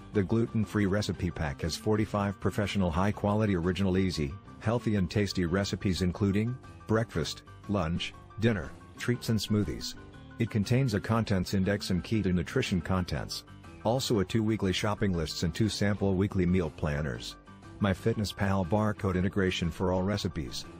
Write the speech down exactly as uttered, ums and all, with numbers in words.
The gluten-free recipe pack has forty-five professional high-quality original easy, healthy and tasty recipes including breakfast, lunch, dinner, treats and smoothies. It contains a contents index and key to nutrition contents. Also a two weekly shopping lists and two sample weekly meal planners. MyFitnessPal Barcode Integration for all recipes.